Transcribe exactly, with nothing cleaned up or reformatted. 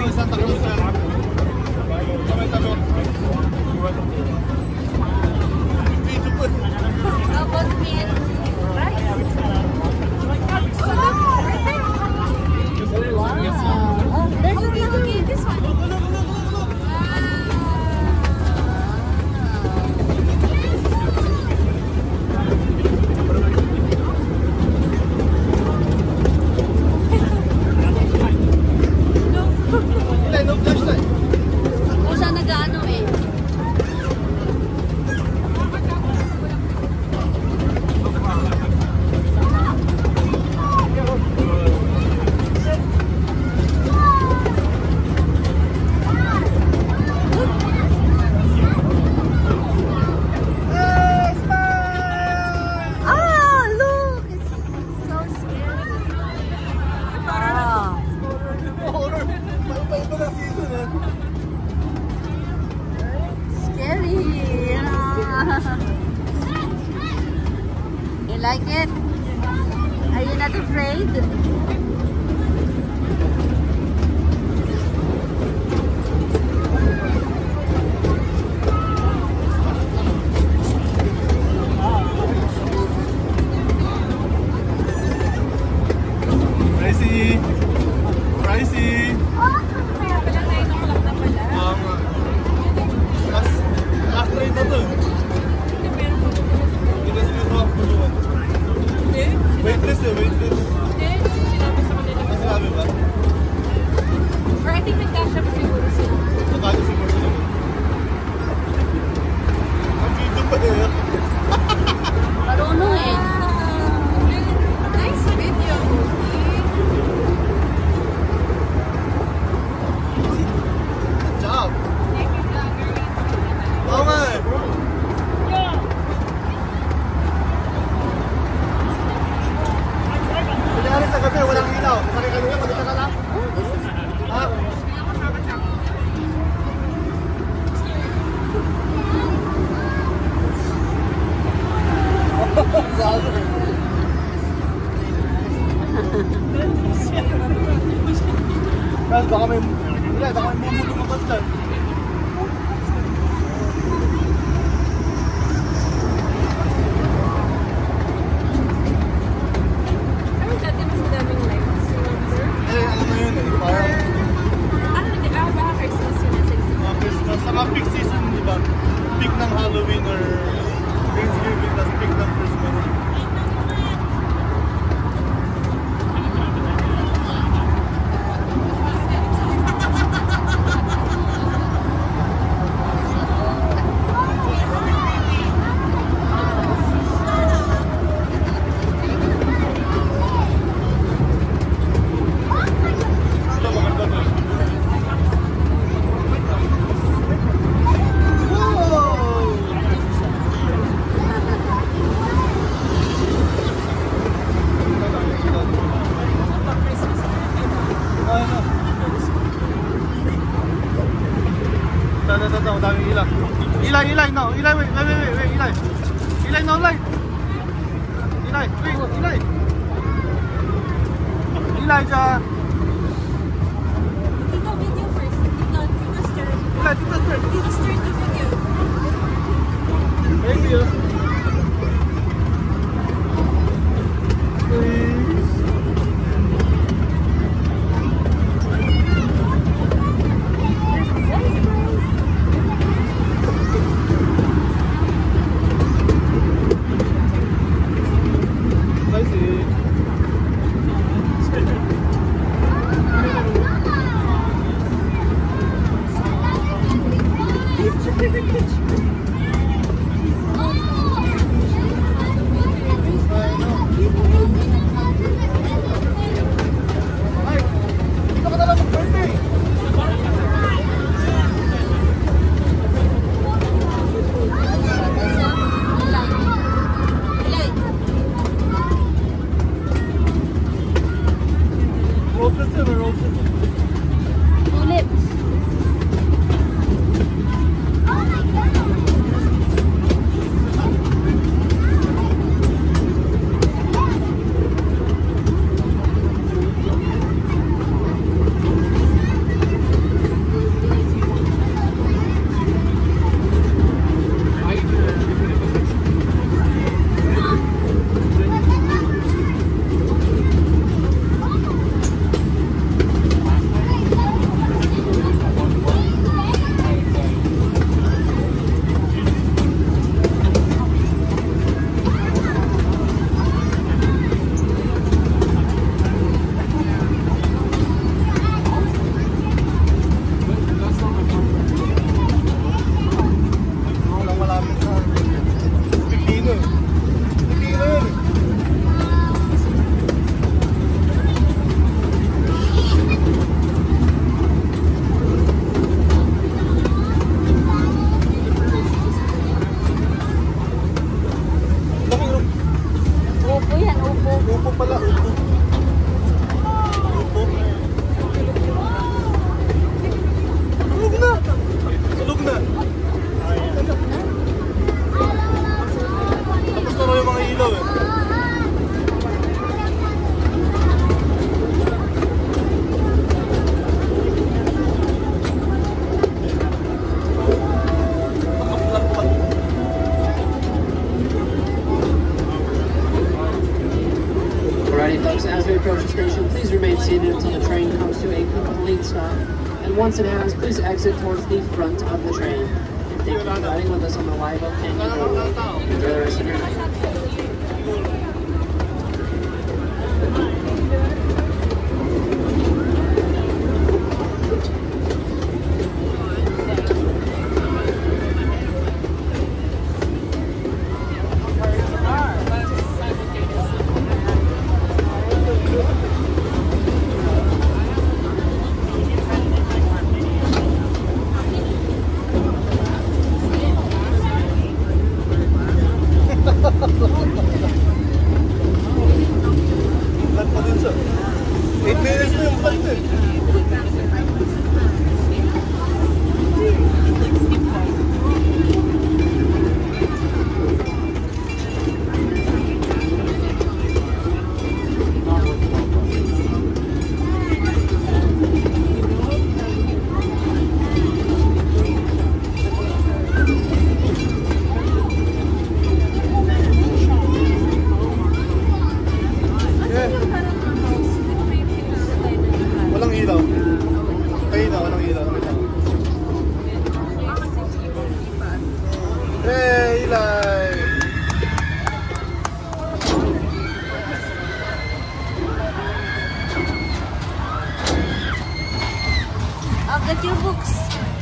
Santa Cruz. Like it? Are you not afraid? Pricey! Pricey! Um, last, last train na to. Waitlist eh, waitlist. Hindi, sinabi sa kanila. Nasabi ba? Or I think nagkasya pa siguro sila. Nakasya siguro sila. Ang video pa eh. Marunong eh. Nice video. Good job. Oo nga eh. Kunyari sa gabi, walang ilaw. Kasi kanina, maganda ka lang. Ha? Mas baka may, wala, baka may mumulong ang basta. Eh, alam mo yun eh, parang mga Christmas, saka peak season, di ba? Peak ng Halloween or Thanksgiving, tas peak ng Christmas. Eli, Eli, no, Eli, wait, wait, wait, wait, Eli. Eli, no light. Eli, wait, Eli. Elijah. Tito, video first. Tito, Tito start. Eli, Tito start. Tito start the video. Thank you. Please. And once it has, please exit towards the front of the train. Thank you for riding with us on the Live Oak Canyon Bowl. Enjoy the rest of your night. Lag pa din siya. eight minutes na yung flight eh. Walang ilaw. Ay na, walang ilaw. Walang ilaw. Hey, Eli! I'll get your books.